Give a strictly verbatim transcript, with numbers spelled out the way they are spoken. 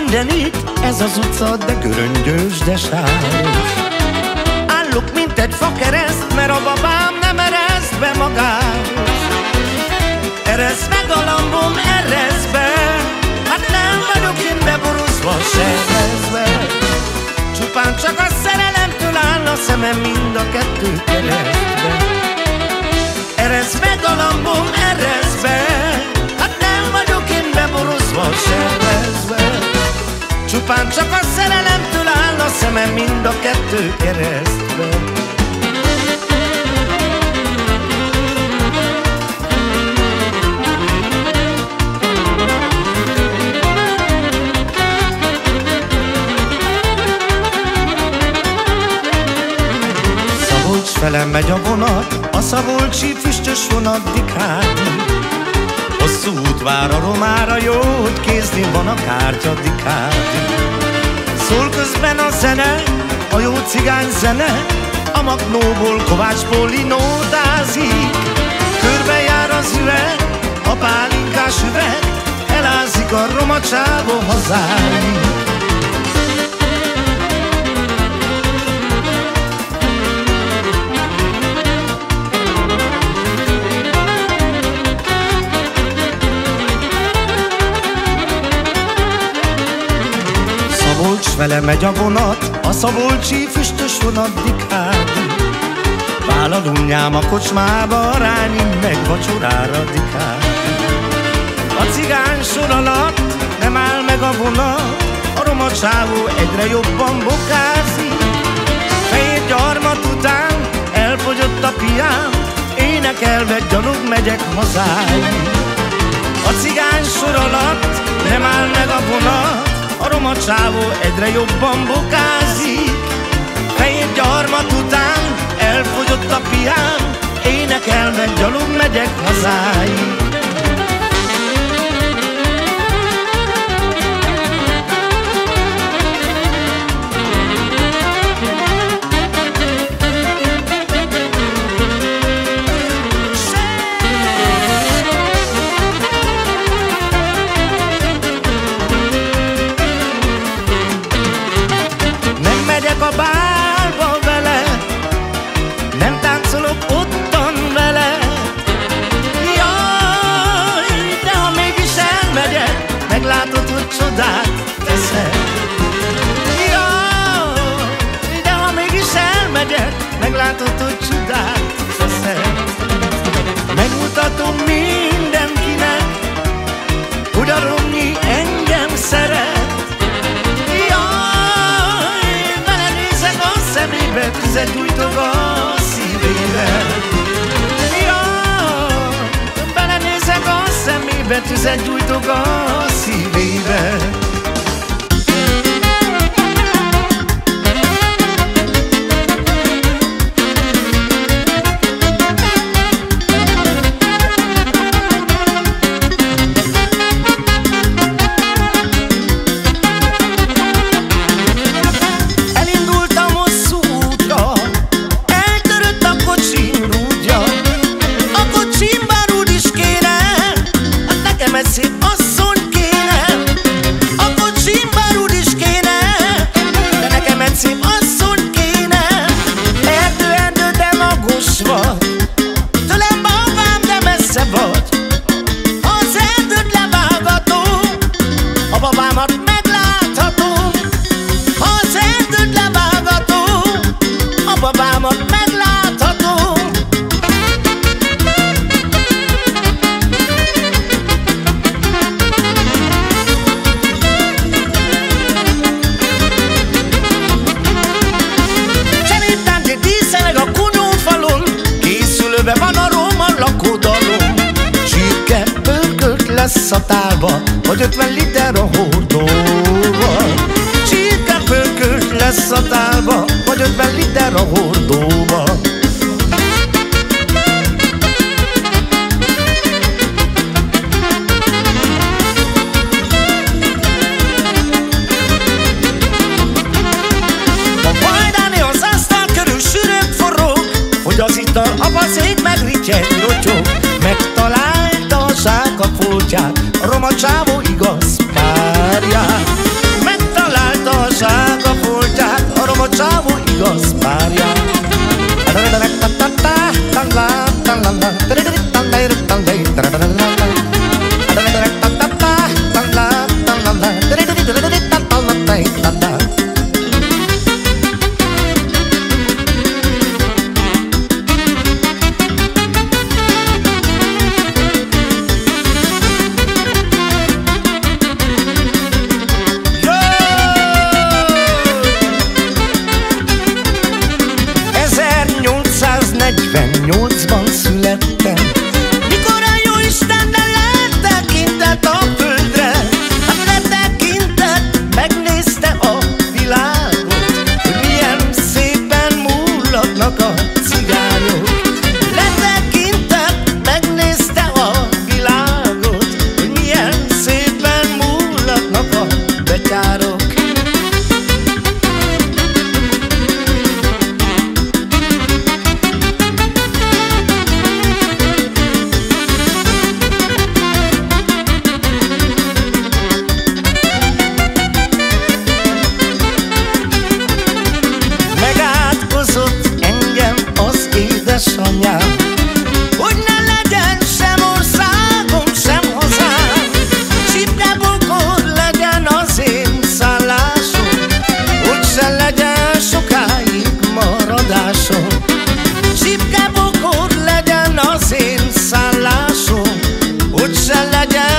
mindenit, ez az utca, de göröngyös, de sáros. Állok, mint egy fakereszt, mert a babám nem ereszt be magához. Eresz meg a lambom, eresz be, hát nem vagyok én beborozva, serezve. Csupán csak a szerelemtől áll a szemem mind a kettő keresztbe. Eresz meg a lambom, eresz be, hát nem vagyok én beborozva, serezve. Csupán csak a szerelemtől áll a szemem mind a kettő keresztbe. Szabolcs fele megy a vonat, a szabolcsi füstös vonat Dikádig. Hosszú út vár a romára, jót kézni van a kártya Dikádig. Szól közben a zene, a jó cigány zene, a Magnóból Kovács Póli nótázik. Körbejár az üveg, a pálinkás üveg, elázik a roma csávó hazáig. Szabolcs vele megy a vonat, a szabolcsi füstös vonat Dikádig. Vál a lunnyám a kocsmába, rányim meg vacsorára Dikádig. A cigány sor alatt nem áll meg a vonat, a roma csávó egyre jobban bokázik. Fehér gyarmat után elfogyott a piám, énekelve gyalog megyek hazáig. A cigány sor alatt nem áll meg a vonat, a roma csávó egyre jobban bokázik. Fehér gyarmat után elfogyott a piám, énekelve gyalog megyek hazáig. A bálba vele, nem táncolok ottan vele. Jaj, de ha mégis elmegyek, meglátod, hogy csodát teszek. Jaj, de ha mégis elmegyek, meglátod, hogy csodát teszek. Megmutatom mindenkinek, hogy a Romnyi engem szeret. Tüzet gyújtok a szívébe. Jaj, belenézek a szemébe, tüzet gyújtok a szívébe. Szép asszony kéne, a kocsimba rúd is kéne, de nekem egy szép asszony kéne. Erdő, erdő, de magos vagy, tőlem babám, de messze vagy. Ha az erdőt levágatom, a babámat megláthatom. Ha az erdőt levágatom, a babámat megláthatom. Van a roma lakodalom, csirke pörkölt lesz a tálba, vagy ötven liter a hordóval. Csirke pörkölt lesz a tálba, vagy ötven liter a hordóval. A bajdáni az asztal körül sűrűn forog, hogy az ital a bazék megrityeg rotyog. Megtalálta a zsák a foltját, a roma csávó igaz párját. legyen.